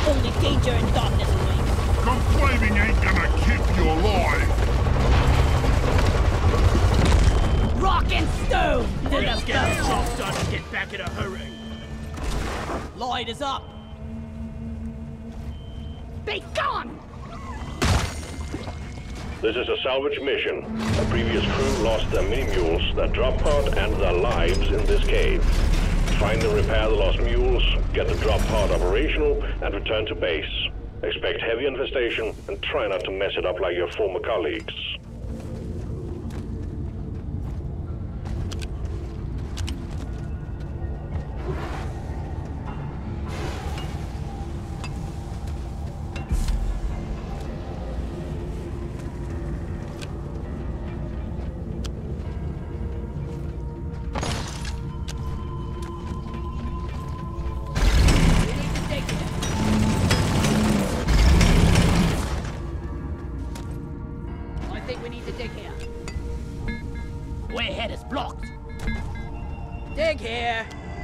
Only danger and darkness awaits. Conclaiming ain't gonna keep you alive! Rock and stone! Let's get the job done and get back in a hurry. Light is up! Be gone! This is a salvage mission. A previous crew lost their mini-mules, their drop pod, and their lives in this cave. Find and repair the lost mules, get the drop pod operational, and return to base. Expect heavy infestation, and try not to mess it up like your former colleagues. Dig here!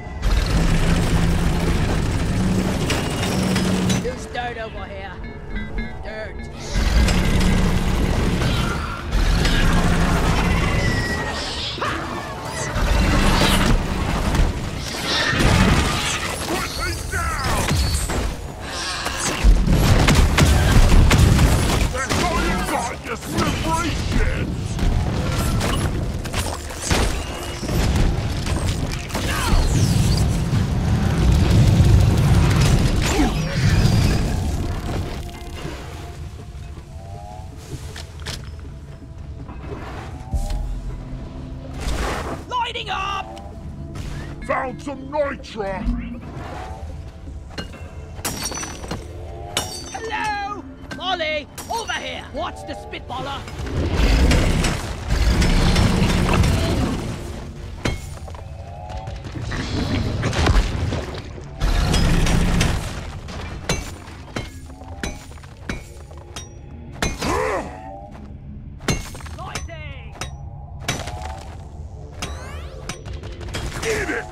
Loose dirt over here. Dirt. Put me down! That's all you got, you slippery shit! Found some nitra! Hello! Molly! Over here! Watch the spitballer! Eat it!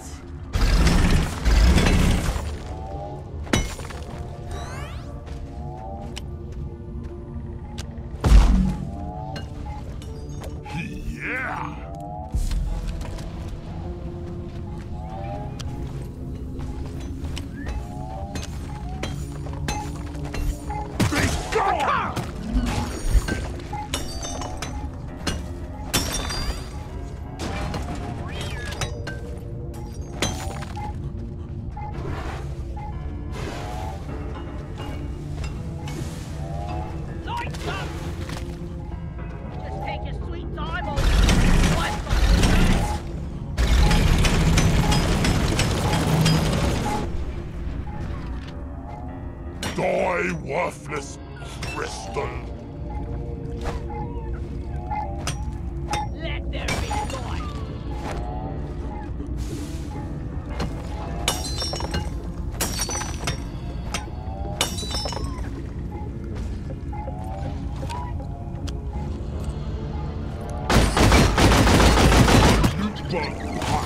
Yeah! Be gone! Die, worthless crystal! Let there be light! You bug!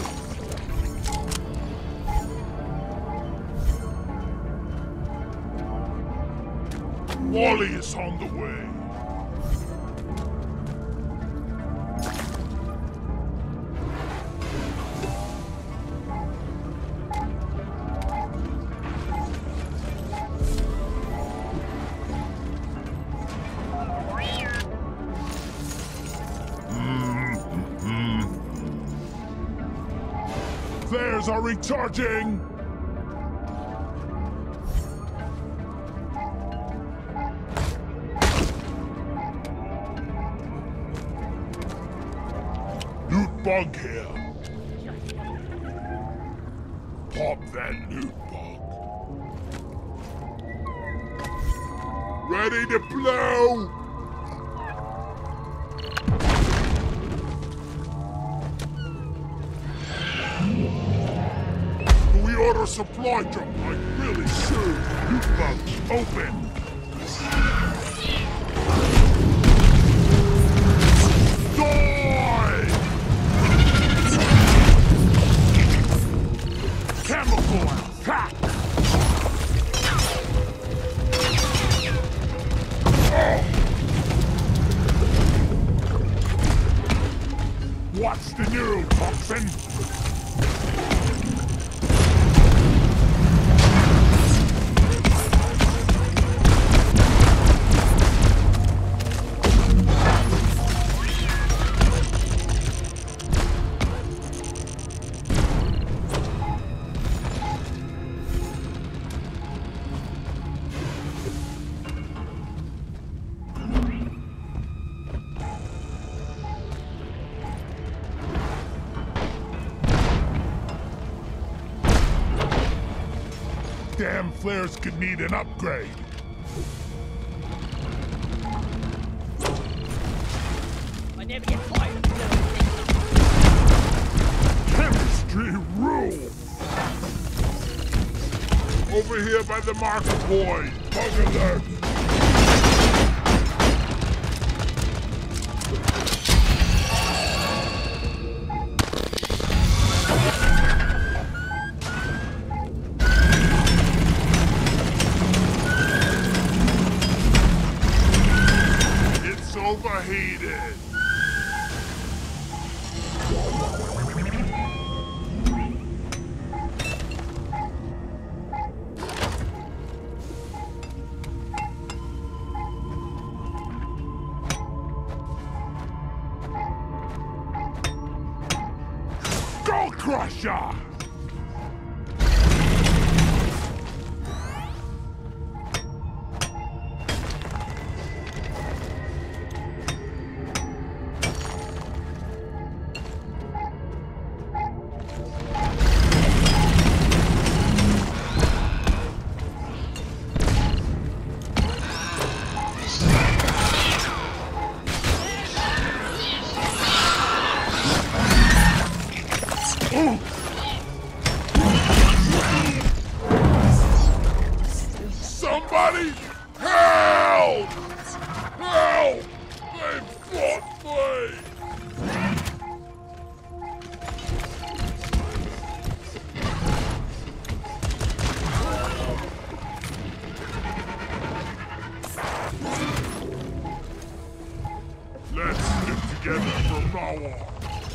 Wally is on the way. Flares are recharging! Loot bug here. Pop that loot bug. Ready to blow! We order supply drop like really soon. Loot bug, open! Chemical attack! What's the new toxin? Damn flares could need an upgrade. I never get tired of blowing things. Chemistry rule! Over here by the market boy. Bug alert! Overheated. Skull Crusher! Somebody help! Help! They fought me! Let's stick together from now on.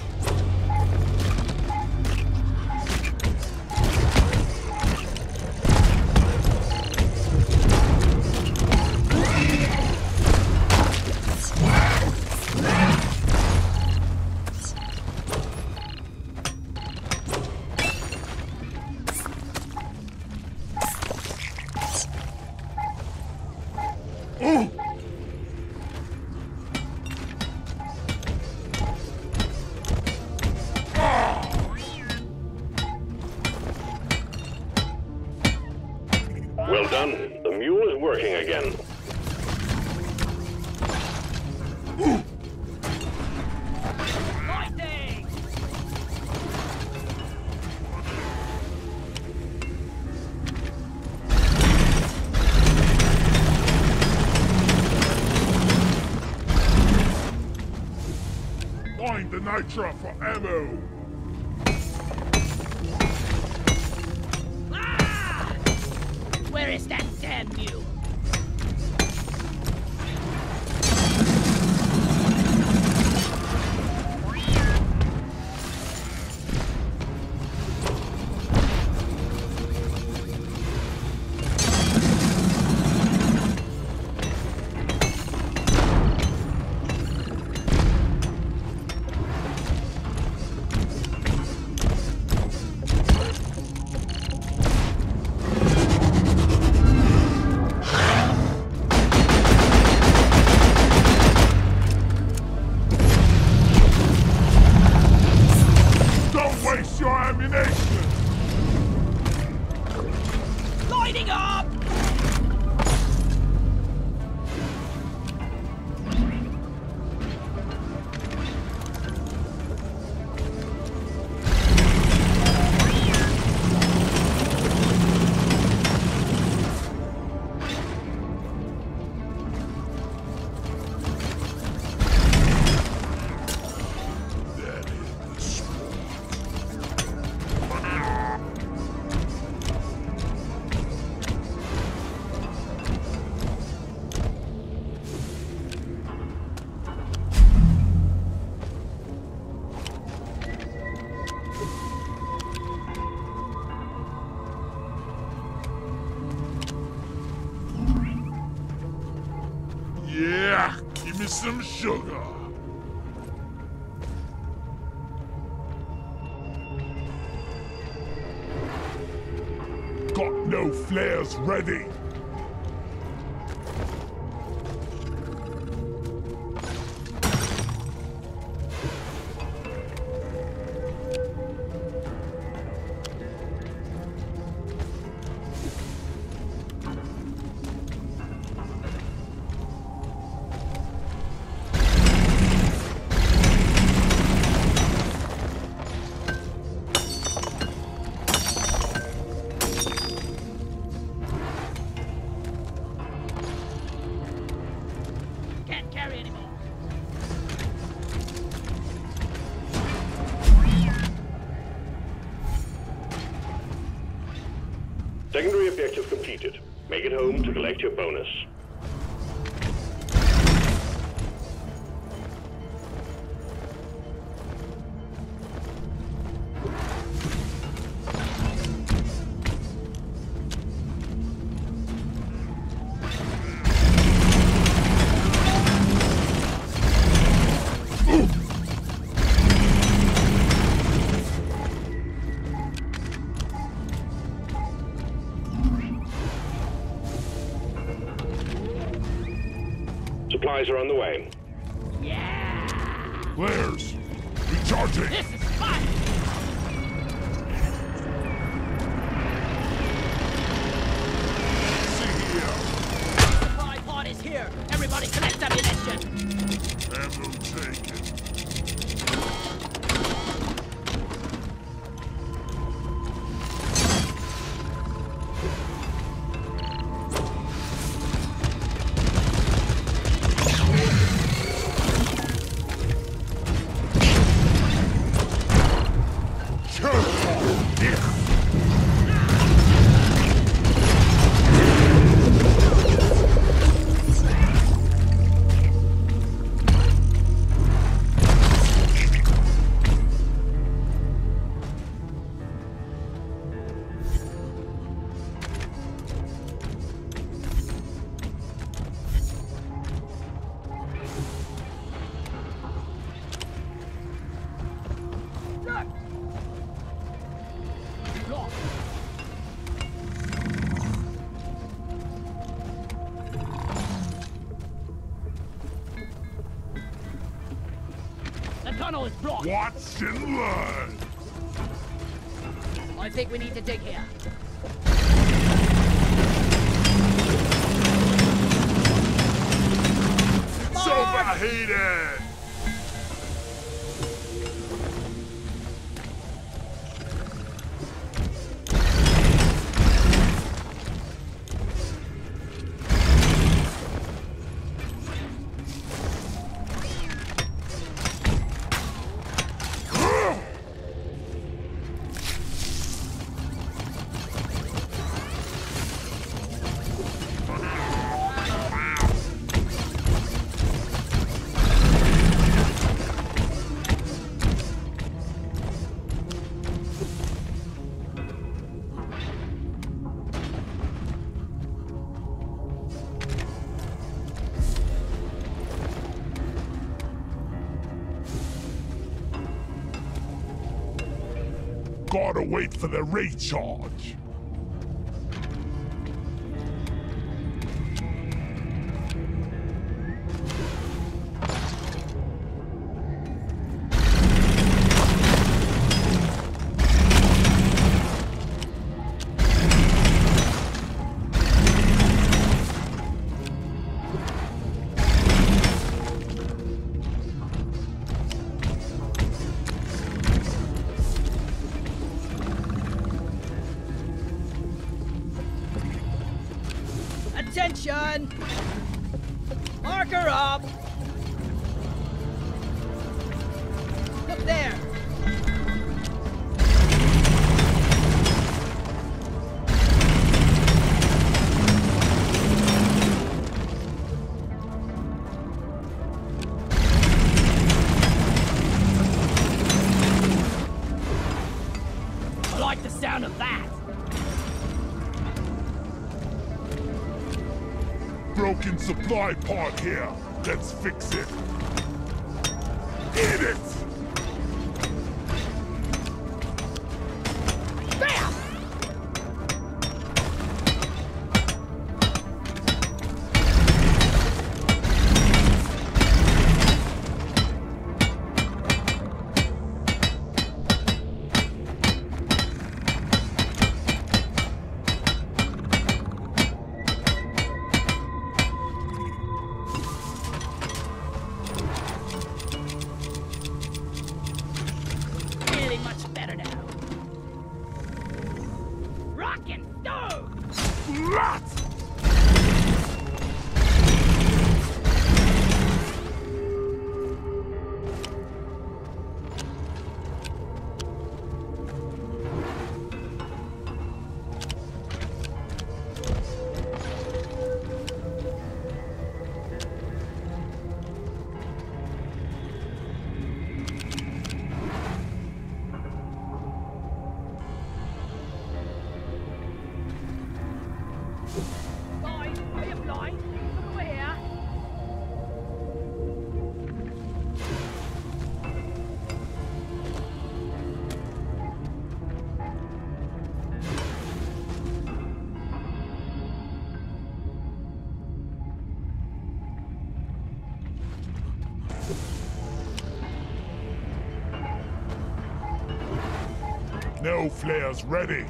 Well done. The mule is working again. Lightning! Find the nitra for ammo. Where is that damn mule? Give me some sugar. Got no flares ready. Secondary objective completed. Make it home to collect your bonus. Supplies are on the way. Yeah! Flares. Recharging. This is fun! See here. Supply pod is here! Everybody collect ammunition! Ammo taken. The tunnel is blocked! Watch and learn. I think we need to dig here. It's overheated. Gotta wait for the recharge. Attention! Marker up! Look there! I like the sound of that! Broken supply pod here. Let's fix it. Eat it! Bam! Feeling much better now. Rockin' stove! Rats! Guys, are you blind? Come over here. No flares ready.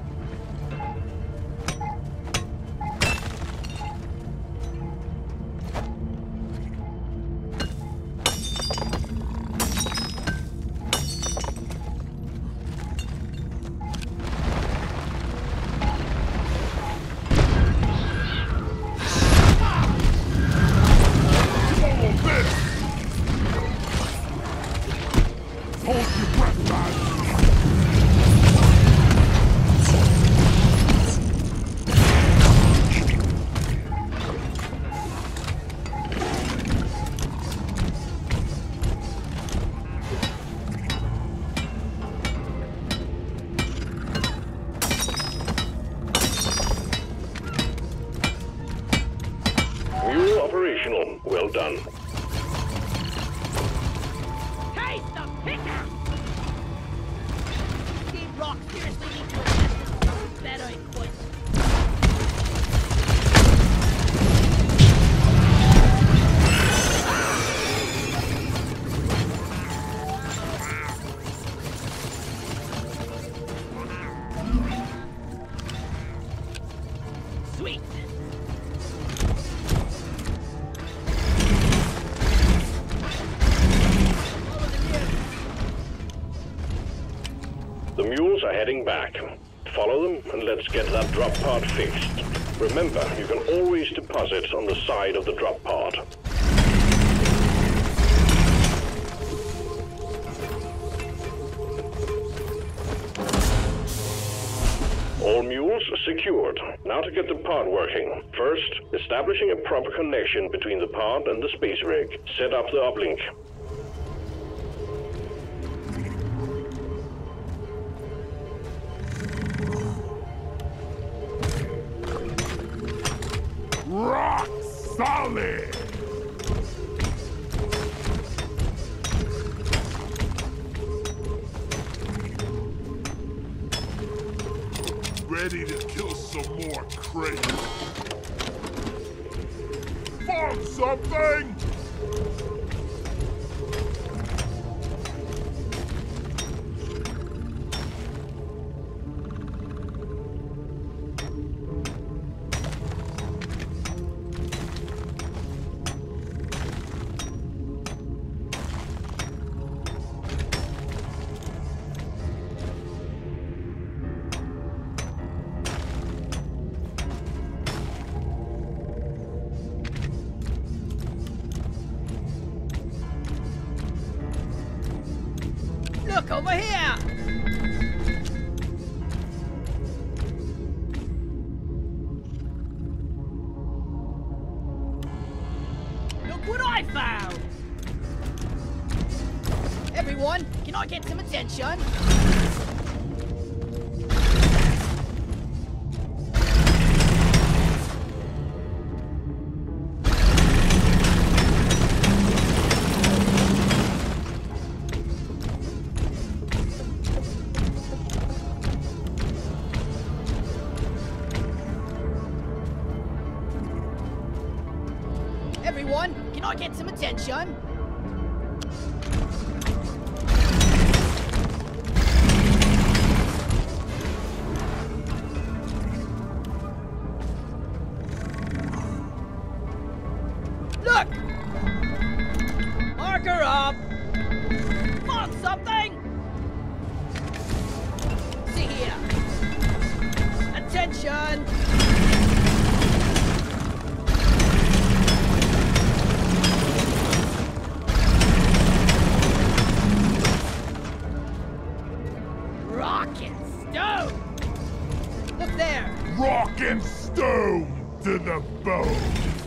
Hold your breath, lad. Mule operational. Well done. Taste the picker! Steve Rock seriously needs to invest in something better equipped. Sweet! The mules are heading back. Follow them and let's get that drop pod fixed. Remember, you can always deposit on the side of the drop pod. All mules secured. Now to get the pod working. First, establishing a proper connection between the pod and the space rig. Set up the uplink. Rock solid! Ready to kill some more crates. Farm something! Look over here! Look what I found! Everyone, can I get some attention? everyone! Can I get some attention? Look! Marker up! Want something? See here! Attention! Rock and stone! Look there! Rock and stone to the bone!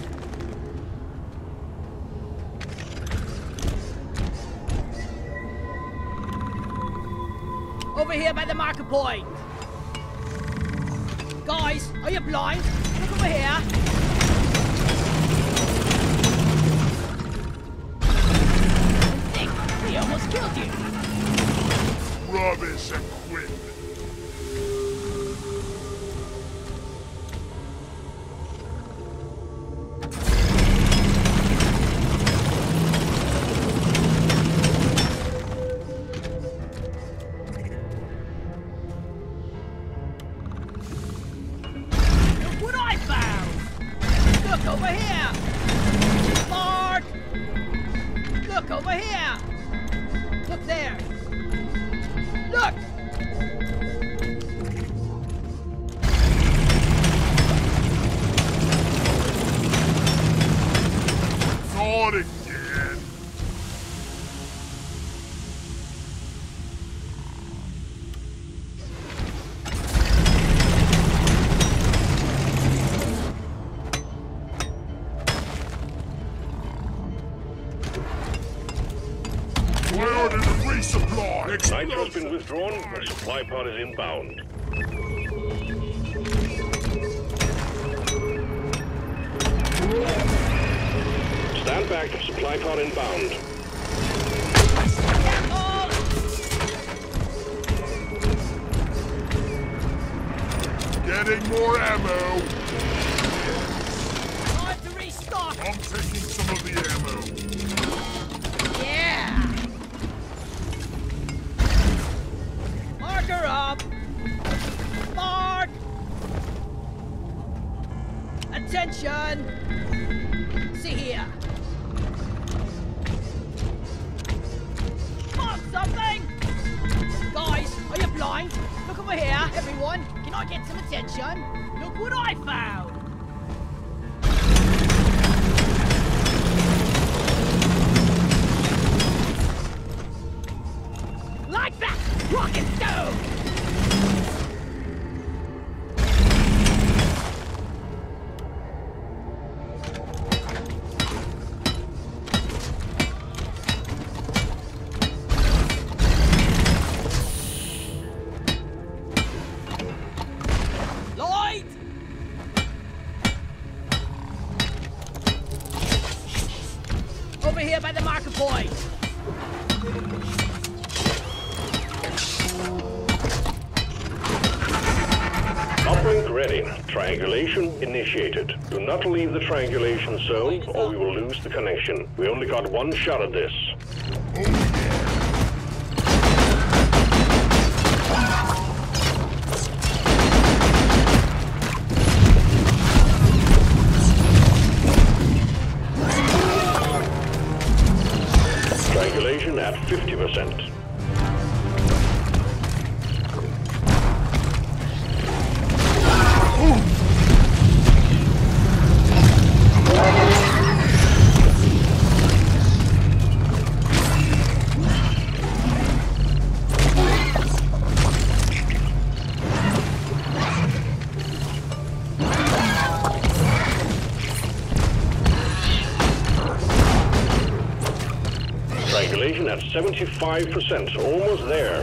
Over here by the marker point! Guys, are you blind? Look over here! Nick, we almost killed you! Rubbish equipment! Look what I found! Look over here! Mark! Look over here! Look there! Look! Not again! Where did the resupply? Nitro's been withdrawn, but supply pod is inbound. Stand back, supply pod inbound. Careful! Getting more ammo! Time to restock! I'm taking some of the ammo. Yeah! Marker up! Mark! Attention! See here! Want something? Guys, are you blind? Look over here, everyone! Can I get some attention? Look what I found! Like that! Rock and stone! Light! Over here by the marker point! Uplink ready. Triangulation initiated. Do not leave the triangulation zone or we will lose the connection. We only got one shot at this. Triangulation at 50%. Triangulation at 75%, almost there.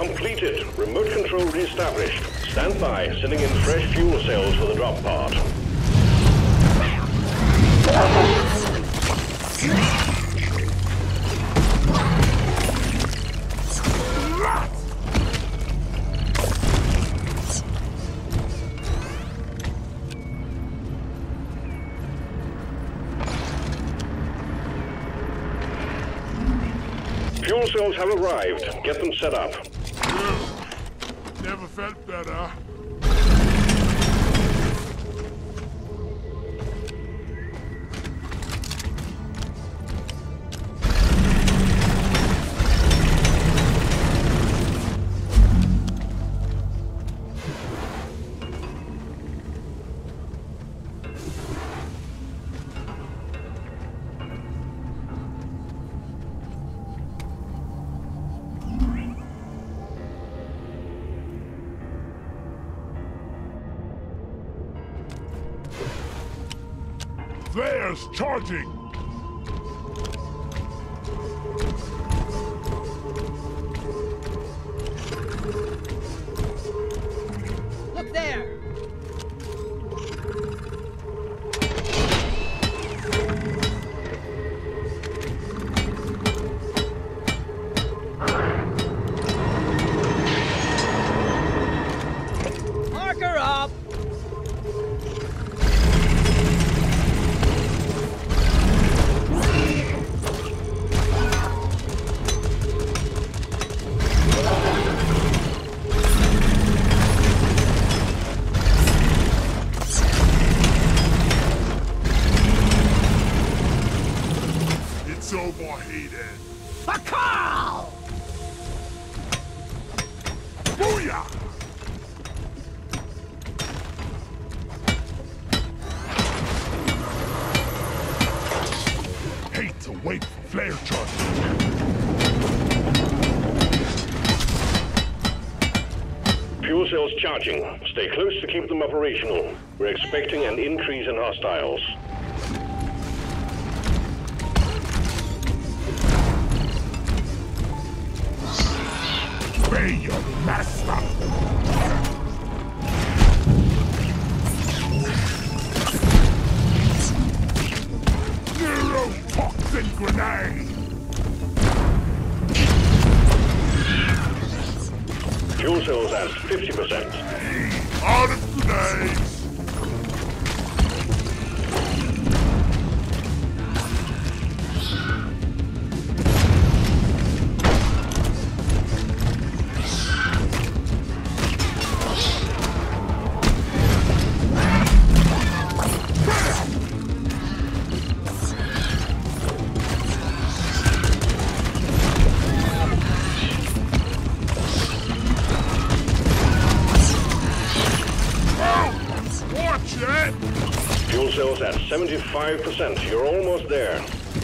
Completed. Remote control reestablished. Stand by, sending in fresh fuel cells for the drop pod. Fuel cells have arrived. Get them set up. Never felt better. Flares charging! Look there! Marker up! It's overheated. Bacal! Booyah! Hate to wait for flare charge. Fuel cells charging. Stay close to keep them operational. We're expecting an increase in hostiles. Be your master! Neurotoxin grenade! Fuel cells at 50%. Out of grenades! Fuel cells at 75%. You're almost there.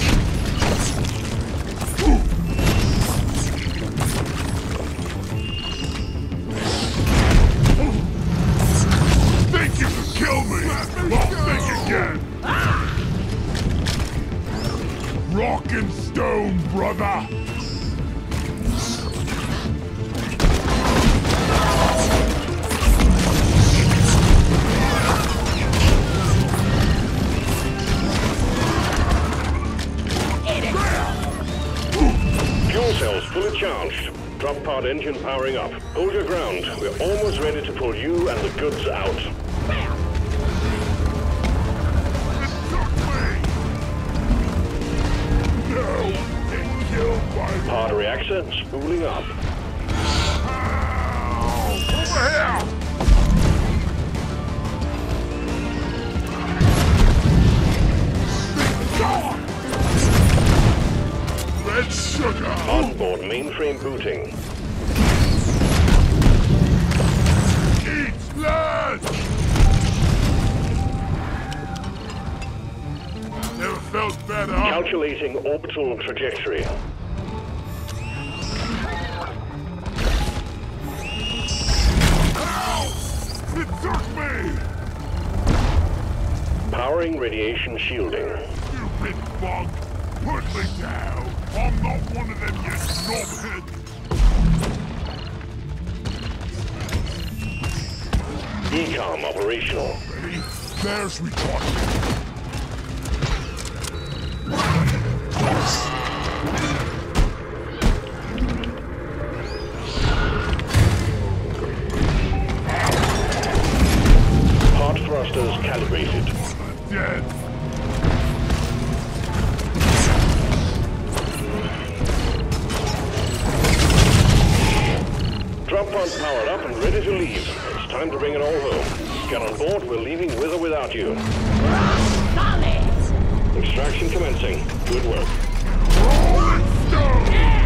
Think you can kill me? Well, think again! Rock and stone, brother! Fuel cells fully charged. Drop pod engine powering up. Hold your ground. We're almost ready to pull you and the goods out. No! Get killed by Pod reactor spooling up. Over here! Red sugar! Onboard mainframe booting. Eat blood! Never felt better. Calculating orbital trajectory. Ow! It took me! Powering radiation shielding. Stupid bug! Put me down! I'm not one of them, you knobhead! ECOM operational. Ready? There's retargeting. Part thrusters calibrated. Dead. Drop pod powered up and ready to leave. It's time to bring it all home. Get on board, we're leaving with or without you. Solid! Extraction commencing. Good work. Rolling stone!